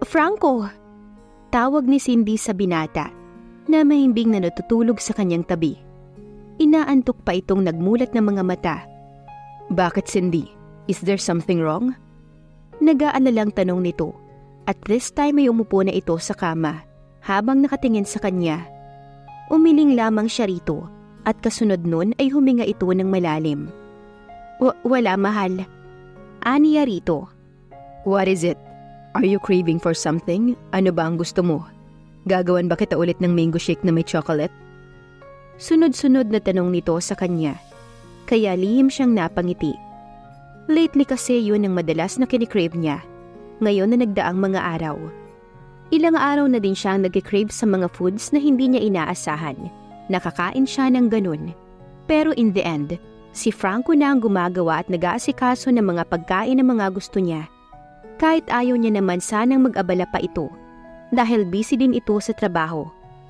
Franco! Tawag ni Cindy sa binata na mahimbing na natutulog sa kanyang tabi. Inaantok pa itong nagmulat ng mga mata. Bakit, Cindy? Is there something wrong? Nag-aalalang tanong nito at this time ay umupo na ito sa kama habang nakatingin sa kanya. Umiling lamang siya rito at kasunod nun ay huminga ito ng malalim. Wala, mahal. Aniya rito. What is it? Are you craving for something? Ano ba ang gusto mo? Gagawan ba kita ulit ng mango shake na may chocolate? Sunod-sunod na tanong nito sa kanya. Kaya lihim siyang napangiti. Lately kasi yun ang madalas na kinikrave niya. Ngayon na nagdaang mga araw. Ilang araw na din siyang nag-crave sa mga foods na hindi niya inaasahan. Nakakain siya ng ganun. Pero in the end, si Franco na ang gumagawa at nag-aasikaso ng mga pagkain ng mga gusto niya. Kahit ayaw niya naman sanang mag-abala pa ito. Dahil busy din ito sa trabaho.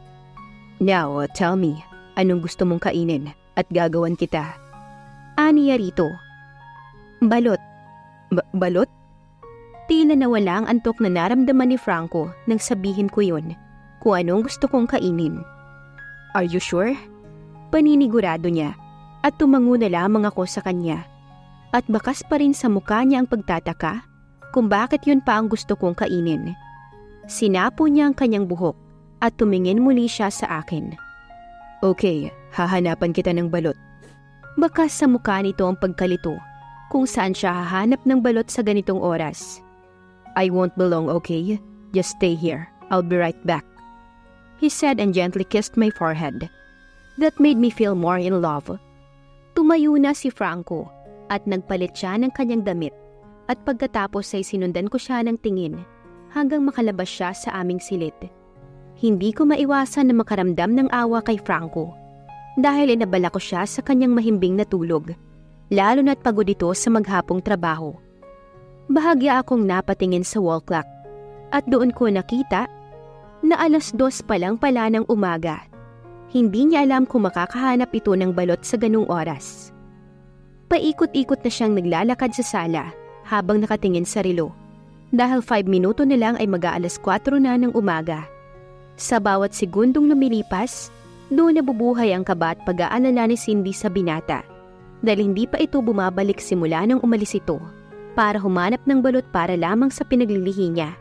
Now, tell me, anong gusto mong kainin at gagawan kita? Aniya rito. Balot. Balot? Tila nawala ang antok na naramdaman ni Franco nang sabihin ko yun, kung anong gusto kong kainin. Are you sure? Paninigurado niya at tumango na lamang ako sa kanya. At bakas pa rin sa mukha niya ang pagtataka kung bakit yun pa ang gusto kong kainin. Sinapo niya ang kanyang buhok at tumingin muli siya sa akin. Okay, hahanapan kita ng balot. Bakas sa mukha nito ang pagkalito kung saan siya hahanap ng balot sa ganitong oras. I won't be long, okay? Just stay here. I'll be right back. He said and gently kissed my forehead. That made me feel more in love. Tumayo na si Franco at nagpalit siya ng kanyang damit at pagkatapos ay sinundan ko siya ng tingin hanggang makalabas siya sa aming silid. Hindi ko maiwasan na makaramdam ng awa kay Franco dahil inabala ko siya sa kanyang mahimbing na tulog, lalo na't pagod ito sa maghapong trabaho. Bahagya akong napatingin sa wall clock at doon ko nakita na 2:00 pa lang pala ng umaga. Hindi niya alam kung makakahanap ito ng balot sa ganung oras. Paikot-ikot na siyang naglalakad sa sala habang nakatingin sa relo dahil 5 minuto na lang ay mag-4 na ng umaga. Sa bawat segundong lumilipas, doon nabubuhay ang kaba at pag-aalala ni Cindy sa binata dahil hindi pa ito bumabalik simula nang umalis ito para humanap ng balot para lamang sa pinaglilihi niya.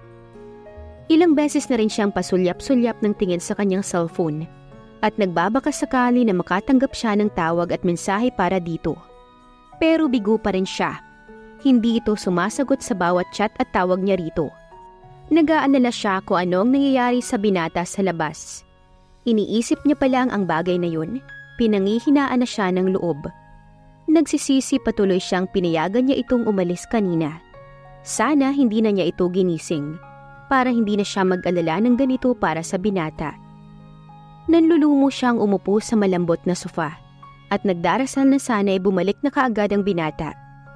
Ilang beses na rin siyang pasulyap-sulyap ng tingin sa kanyang cellphone at nagbabaka sakali na makatanggap siya ng tawag at mensahe para dito. Pero bigo pa rin siya. Hindi ito sumasagot sa bawat chat at tawag niya rito. Nag-aalala siya kung anong nangyayari sa binata sa labas. Iniisip niya pa lang ang bagay na yun, pinanghihinaan na siya ng loob. Nagsisisi patuloy siyang pinayagan niya itong umalis kanina. Sana hindi na niya ito ginising, para hindi na siya mag-alala ng ganito para sa binata. Nanlulumo siyang umupo sa malambot na sofa, at nagdarasal na sana ay bumalik na kaagad ang binata.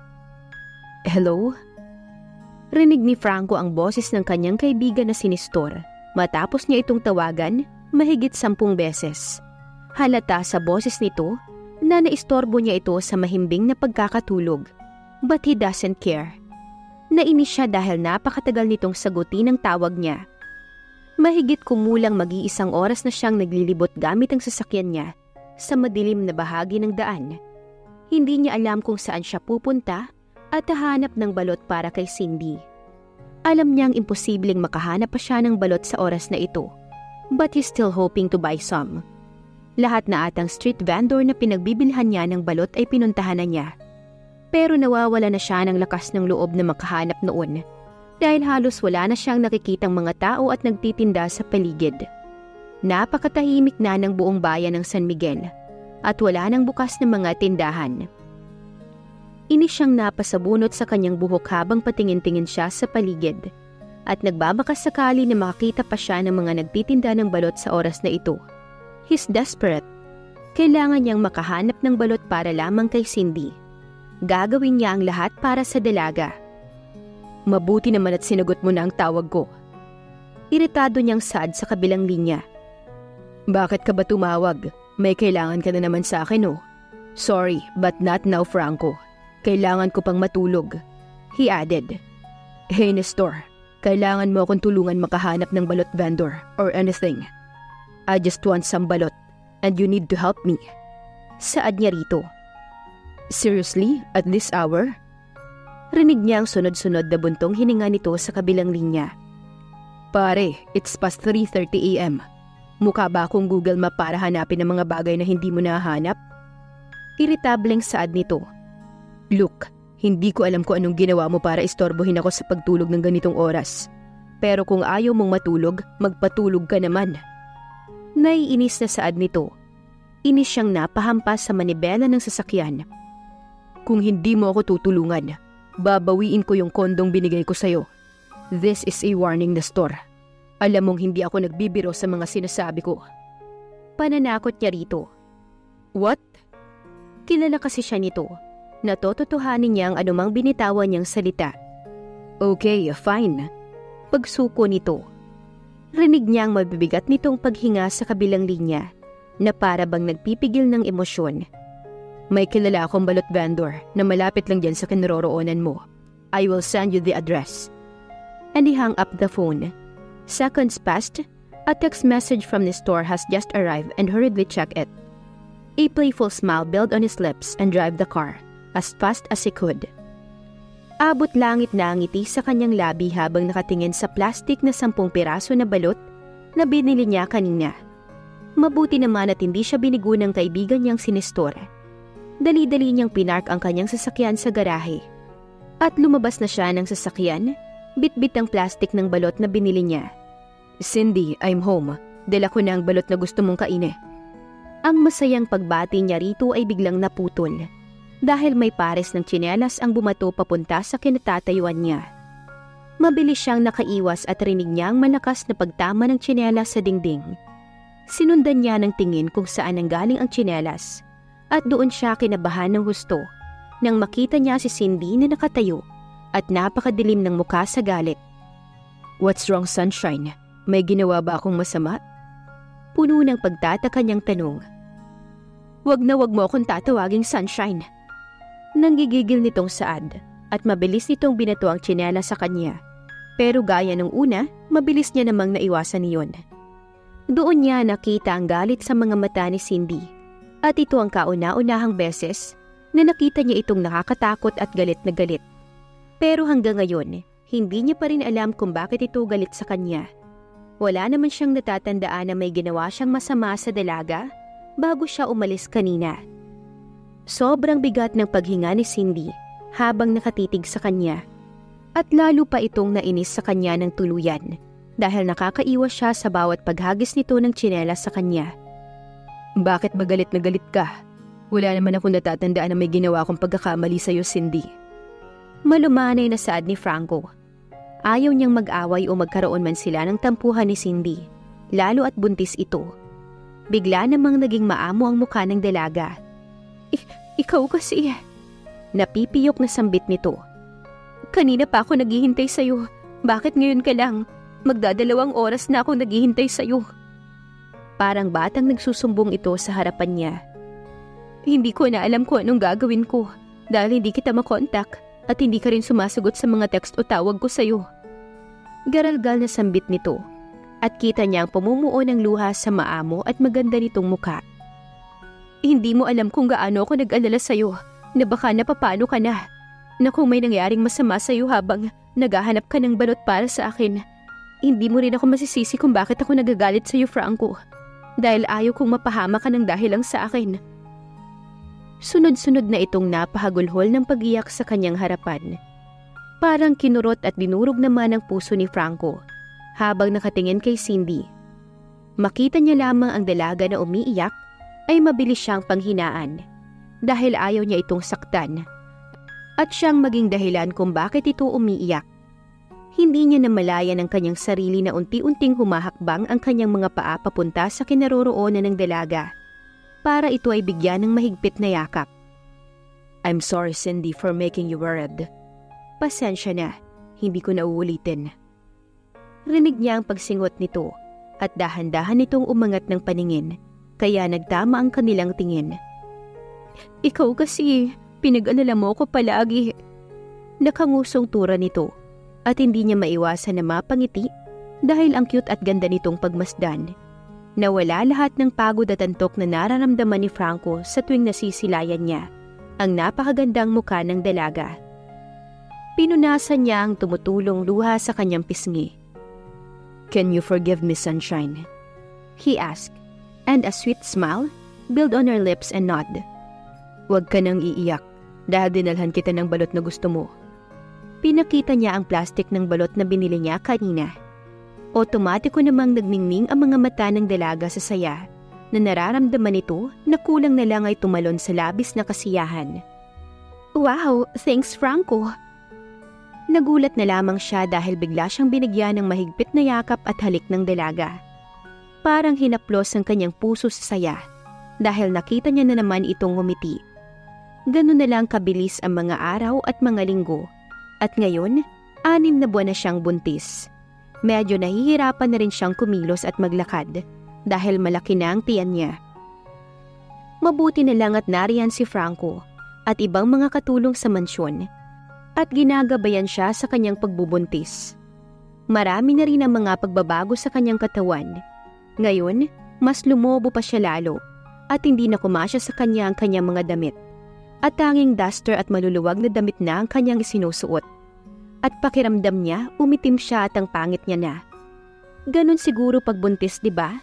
Hello? Rinig ni Franco ang boses ng kanyang kaibigan na si Nestor. Matapos niya itong tawagan, mahigit 10 beses. Halata sa boses nito na naistorbo niya ito sa mahimbing na pagkakatulog. But he doesn't care. Nainis siya dahil napakatagal nitong sagutin ang tawag niya. Mahigit kumulang mag-iisang oras na siyang naglilibot gamit ang sasakyan niya sa madilim na bahagi ng daan. Hindi niya alam kung saan siya pupunta at hahanap ng balot para kay Cindy. Alam niyang imposibleng makahanap pa siya ng balot sa oras na ito, but he's still hoping to buy some. Lahat na atang street vendor na pinagbibilhan niya ng balot ay pinuntahan na niya. Pero nawawala na siya ng lakas ng loob na makahanap noon dahil halos wala na siyang nakikitang mga tao at nagtitinda sa paligid. Napakatahimik na ng buong bayan ng San Miguel at wala nang bukas na mga tindahan. Inis siyang napasabunot sa kanyang buhok habang patingin-tingin siya sa paligid at nagbabakas sakali na makakita pa siya ng mga nagtitinda ng balot sa oras na ito. He's desperate. Kailangan niyang makahanap ng balot para lamang kay Cindy. Gagawin niya ang lahat para sa dalaga. Mabuti naman at sinagot mo na ang tawag ko. Iritado niyang saad sa kabilang linya. Bakit ka ba tumawag? May kailangan ka na naman sa akin, oh. Sorry, but not now, Franco. Kailangan ko pang matulog. He added. Hey, Nestor. Kailangan mo akong tulungan makahanap ng balot vendor or anything. I just want some balot and you need to help me. Saad niya rito. Seriously? At this hour? Rinig niya ang sunod-sunod na buntong hininga nito sa kabilang linya. Pare, it's past 3:30 a.m. Mukha ba akong Google Map para hanapin ang mga bagay na hindi mo nahanap? Iritableng saad nito. Look, hindi ko alam kung anong ginawa mo para istorbohin ako sa pagtulog ng ganitong oras. Pero kung ayaw mong matulog, magpatulog ka naman. Naiinis na saad nito. Inis siyang napahampas sa manibela ng sasakyan. Kung hindi mo ako tutulungan, babawiin ko yung kondong binigay ko sa'yo. This is a warning, Nestor. Alam mong hindi ako nagbibiro sa mga sinasabi ko. Pananakot niya rito. What? Kilala kasi siya nito. Natototohanin niya ang anumang binitawan niyang salita. Okay, fine. Pagsuko nito. Rinig niya ang mabibigat nitong paghinga sa kabilang linya na para bang nagpipigil ng emosyon. May kilala akong balot vendor na malapit lang dyan sa kinaroroonan mo. I will send you the address. And he hung up the phone. Seconds passed. A text message from the store has just arrived and hurriedly checked it. A playful smile built on his lips and drive the car as fast as he could. Abot langit na ang ngiti sa kanyang labi habang nakatingin sa plastik na 10 piraso na balot na binili niya kanina. Mabuti naman at hindi siya binigo ng kaibigan niyang si Nestor. Dali-dali niyang pinark ang kanyang sasakyan sa garahe. At lumabas na siya ng sasakyan, bit-bit ang plastik ng balot na binili niya. Cindy, I'm home. Dala ko na ang balot na gusto mong kainin. Ang masayang pagbati niya rito ay biglang naputol dahil may pares ng tsinelas ang bumato papunta sa kinatatayuan niya. Mabilis siyang nakaiwas at rinig niya ang malakas na pagtama ng tsinelas sa dingding. Sinundan niya ng tingin kung saan nanggaling ang tsinelas at doon siya kinabahan ng husto nang makita niya si Cindy na nakatayo at napakadilim ng mukha sa galit. What's wrong, Sunshine? May ginawa ba akong masama? Puno ng pagtataka niyang tanong. Wag na wag mo akong tatawaging Sunshine. Nanggigigil nitong saad at mabilis nitong binato ang tsinelas sa kanya. Pero gaya ng una, mabilis niya namang naiwasan niyon. Doon niya nakita ang galit sa mga mata ni Cindy at ito ang kauna-unahang beses na nakita niya itong nakakatakot at galit na galit. Pero hanggang ngayon, hindi niya pa rin alam kung bakit ito galit sa kanya. Wala naman siyang natatandaan na may ginawa siyang masama sa dalaga bago siya umalis kanina. Sobrang bigat ng paghinga ni Cindy habang nakatitig sa kanya. At lalo pa itong nainis sa kanya ng tuluyan dahil nakakaiwas siya sa bawat paghagis nito ng tsinelas sa kanya. Bakit ba galit na galit ka? Wala naman akong natatandaan na may ginawa akong pagkakamali sa'yo, Cindy. Malumanay na saad ni Franco. Ayaw niyang mag-away o magkaroon man sila ng tampuhan ni Cindy, lalo at buntis ito. Bigla namang naging maamo ang mukha ng dalaga. Ikaw kasi. Napipiyok na sambit nito. Kanina pa ako naghihintay sa'yo. Bakit ngayon ka lang? Magdadalawang oras na ako naghihintay sa'yo. Parang batang nagsusumbong ito sa harapan niya. Hindi ko na alam kung anong gagawin ko dahil hindi kita makontak at hindi ka rin sumasagot sa mga text o tawag ko sa'yo. Garalgal na sambit nito at kita niya ang pamumuo ng luha sa maamo at maganda nitong mukha. Hindi mo alam kung gaano ako nag-alala sa'yo na baka napapano ka na kung may nangyaring masama sa'yo habang naghahanap ka ng balot para sa akin. Hindi mo rin ako masisisi kung bakit ako nagagalit sa'yo, Franco, dahil ayaw kong mapahama ka ng dahil lang sa akin. Sunod-sunod na itong napahagulhol ng pag-iyak sa kanyang harapan. Parang kinurot at dinurog naman ang puso ni Franco habang nakatingin kay Cindy. Makita niya lamang ang dalaga na umiiyak ay mabilis siyang panghinaan dahil ayaw niya itong saktan at siyang maging dahilan kung bakit ito umiiyak. Hindi niya namalayan ang kanyang sarili na unti-unting humahakbang ang kanyang mga paa papunta sa kinaroroonan ng dalaga para ito ay bigyan ng mahigpit na yakap. I'm sorry, Cindy, for making you worried. Pasensya na, hindi ko na uulitin. Rinig niya ang pagsingot nito at dahan-dahan nitong umangat ng paningin kaya nagtama ang kanilang tingin. Ikaw kasi, pinag-alala mo ko palagi. Nakangusong tura nito. at hindi niya maiwasan na mapangiti dahil ang cute at ganda nitong pagmasdan. Nawala lahat ng pagod at antok na nararamdaman ni Franco sa tuwing nasisilayan niya ang napakagandang mukha ng dalaga. Pinunasan niya ang tumutulong luha sa kanyang pisngi. "Can you forgive me, sunshine?" he asked, and a sweet smile built on her lips and nod. "Huwag ka nang iiyak dahil dinalhan kita ng balot na gusto mo." Pinakita niya ang plastik ng balot na binili niya kanina. Otomatiko namang nagmingming ang mga mata ng dalaga sa saya na nararamdaman nito na kulang na lang ay tumalon sa labis na kasiyahan. "Wow, thanks Franco." Nagulat na lamang siya dahil bigla siyang binigyan ng mahigpit na yakap at halik ng dalaga. Parang hinaplos ang kanyang puso sa saya dahil nakita niya na naman itong ngumiti. Ganun na lang kabilis ang mga araw at mga linggo. At ngayon, 6 na buwan na siyang buntis. Medyo nahihirapan na rin siyang kumilos at maglakad dahil malaki na ang tiyan niya. Mabuti na lang at nariyan si Franco at ibang mga katulong sa mansyon at ginagabayan siya sa kanyang pagbubuntis. Marami na rin ang mga pagbabago sa kanyang katawan. Ngayon, mas lumobo pa siya lalo at hindi na kumasya sa kanya ang kanyang mga damit. At tanging duster at maluluwag na damit na ang kanyang isinusuot. At pakiramdam niya, umitim siya at ang pangit niya na. Ganon siguro pagbuntis, di ba?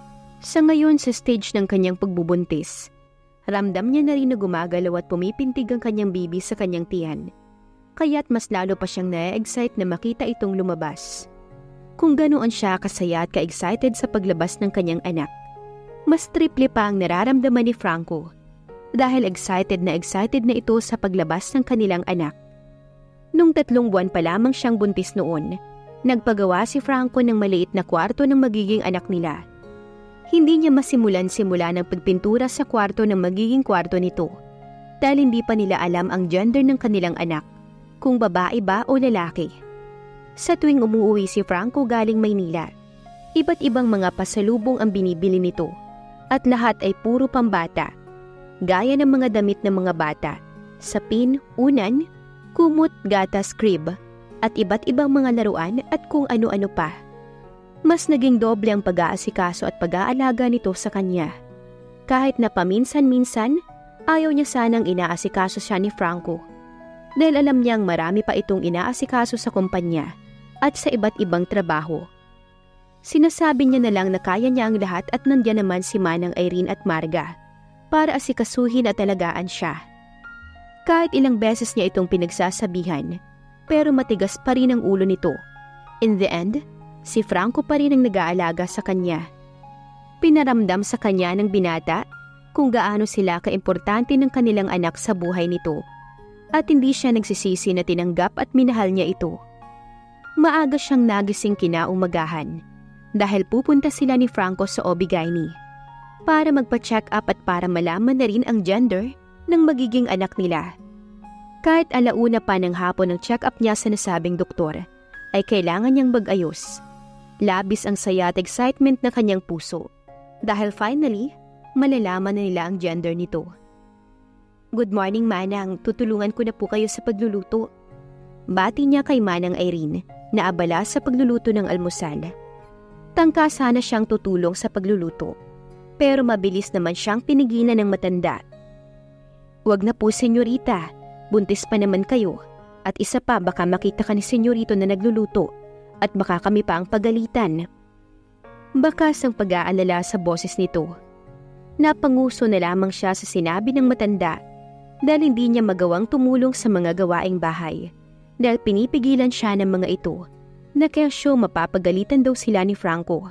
Sa ngayon sa stage ng kanyang pagbubuntis, ramdam niya na rin na gumagalaw at pumipintig ang kanyang bibi sa kanyang tiyan. Kaya't mas lalo pa siyang na-excite na makita itong lumabas. Kung ganoon siya kasaya at ka-excited sa paglabas ng kanyang anak, mas triple pa ang nararamdaman ni Franco. Dahil excited na ito sa paglabas ng kanilang anak. Nung 3 buwan pa lamang siyang buntis noon, nagpagawa si Franco ng maliit na kwarto ng magiging anak nila. Hindi niya masimulan-simula ng pagpintura sa kwarto ng magiging kwarto nito dahil hindi pa nila alam ang gender ng kanilang anak, kung babae ba o lalaki. Sa tuwing umuwi si Franco galing Maynila, iba't ibang mga pasalubong ang binibili nito at lahat ay puro pambata. Gaya ng mga damit ng mga bata, sapin, unan, kumot, gatas, crib, at iba't ibang mga laruan at kung ano-ano pa. Mas naging doble ang pag-aasikaso at pag-aalaga nito sa kanya. Kahit na paminsan-minsan, ayaw niya sanang inaasikaso siya ni Franco. Dahil alam niyang marami pa itong inaasikaso sa kumpanya at sa iba't ibang trabaho. Sinasabi niya na lang na kaya niya ang lahat at nandiyan naman si Manang Irene at Marga para asikasuhin at alagaan siya. Kahit ilang beses niya itong pinagsasabihan, pero matigas pa rin ang ulo nito. In the end, si Franco pa rin ang nag-aalaga sa kanya. Pinaramdam sa kanya ng binata kung gaano sila kaimportante ng kanilang anak sa buhay nito at hindi siya nagsisisi na tinanggap at minahal niya ito. Maaga siyang nagising kinaumagahan dahil pupunta sila ni Franco sa OB-GYN para magpa-check up at para malaman na rin ang gender ng magiging anak nila. Kahit alauna pa ng hapon ng check-up niya sa nasabing doktor, ay kailangan niyang mag-ayos. Labis ang saya at excitement ng kanyang puso dahil finally, malalaman na nila ang gender nito. "Good morning, Manang. Tutulungan ko na po kayo sa pagluluto." Bati niya kay Manang Irene na abala sa pagluluto ng almusal. Tangka sana siyang tutulong sa pagluluto, pero mabilis naman siyang pinigilan ng matanda. "Wag na po, senyorita. Buntis pa naman kayo. At isa pa, baka makita ka ni senyorito na nagluluto at baka kami pa ang pagalitan." Bakas ang pag-aalala sa boses nito. Napanguso na lamang siya sa sinabi ng matanda dahil hindi niya magawang tumulong sa mga gawaing bahay dahil pinipigilan siya ng mga ito na kesyo mapapagalitan daw sila ni Franco.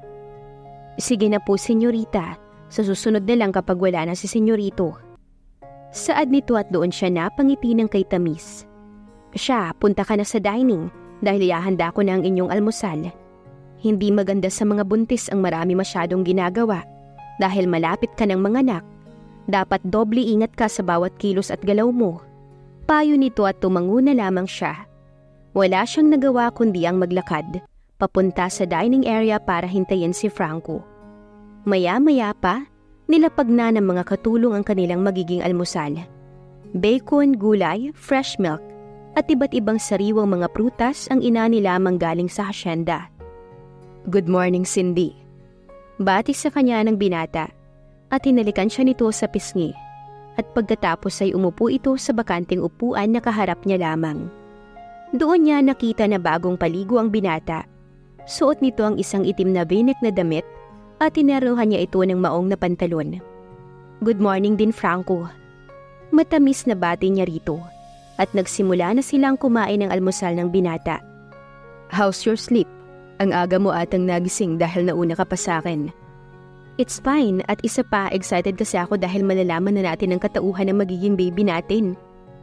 "Sige na po, senyorita. Sa susunod na lang kapag wala na si senyorito." Saad nito at doon siya napangiti ng kay Tamis. "Siya, punta ka na sa dining dahil ihahanda ko na ang inyong almusal. Hindi maganda sa mga buntis ang marami masyadong ginagawa dahil malapit ka ng mga anak. Dapat doble ingat ka sa bawat kilos at galaw mo." Payo nito at tumango na lamang siya. Wala siyang nagawa kundi ang maglakad papunta sa dining area para hintayin si Franco. Maya-maya pa, nilapag na ng mga katulong ang kanilang magiging almusal. Bacon, gulay, fresh milk, at iba't ibang sariwang mga prutas ang inani lamang galing sa hasyenda. Good morning, Cindy. Bati sa kanya ng binata at hinalikan siya nito sa pisngi at pagkatapos ay umupo ito sa bakanting upuan na kaharap niya lamang. Doon niya nakita na bagong paligo ang binata. Suot nito ang isang itim na v-neck na damit at tineruhan niya ito ng maong na pantalon. Good morning din, Franco. Matamis na bati niya rito at nagsimula na silang kumain ng almusal ng binata. How's your sleep? Ang aga mo atang nagising dahil nauna ka pa sa akin. It's fine at isa pa excited kasi ako dahil malalaman na natin ang katauhan ng magiging baby natin.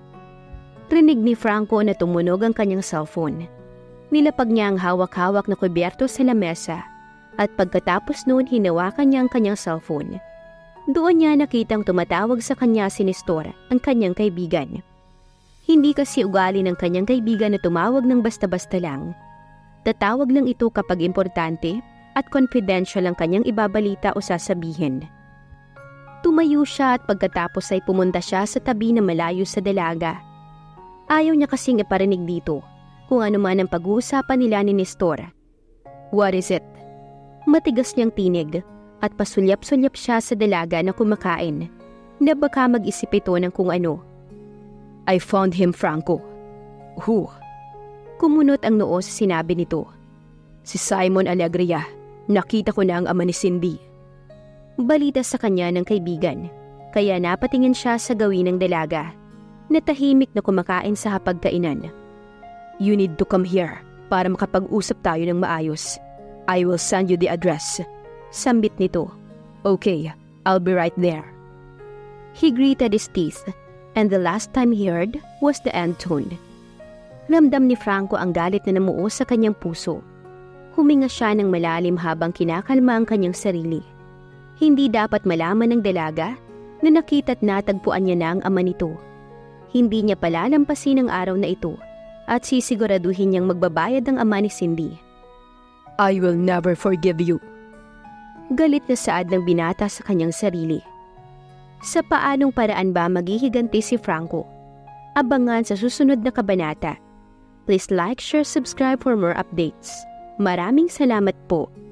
Rinig ni Franco na tumunog ang kanyang cellphone. Nilapag niya ang hawak-hawak na kubyerto sa lamesa at pagkatapos noon hinawakan niya ang kanyang cellphone. Doon niya nakitang tumatawag sa kanya si Nestor, ang kanyang kaibigan. Hindi kasi ugali ng kanyang kaibigan na tumawag ng basta-basta lang. Tatawag lang ito kapag importante at confidential ang kanyang ibabalita o sasabihin. Tumayo siya at pagkatapos ay pumunta siya sa tabi na malayo sa dalaga. Ayaw niya kasing iparinig dito kung ano man ang pag-uusapan nila ni Nestor. What is it? Matigas niyang tinig at pasulyap-sulyap siya sa dalaga na kumakain na baka mag-isip ito ng kung ano. I found him, Franco. Who? Kumunot ang noo sa sinabi nito. Si Simon Alegria. Nakita ko na ang ama ni Cindy. Balita sa kanya ng kaibigan, kaya napatingin siya sa gawin ng dalaga. Natahimik na kumakain sa hapagkainan. You need to come here para makapag-usap tayo ng maayos. I will send you the address. Sambit nito. Okay, I'll be right there. He gritted his teeth, and the last time he heard was the end tone. Ramdam ni Franco ang galit na namuo sa kanyang puso. Huminga siya ng malalim habang kinakalma ang kanyang sarili. Hindi dapat malaman ng dalaga na nakita't natagpuan niya na ang ama nito. Hindi niya palalampasin ang araw na ito at sisiguraduhin niyang magbabayad ang ama ni Cindy. I will never forgive you. Galit na saad ng binata sa kanyang sarili. Sa paanong paraan ba maghihiganti si Franco? Abangan sa susunod na kabanata. Please like, share, subscribe for more updates. Maraming salamat po.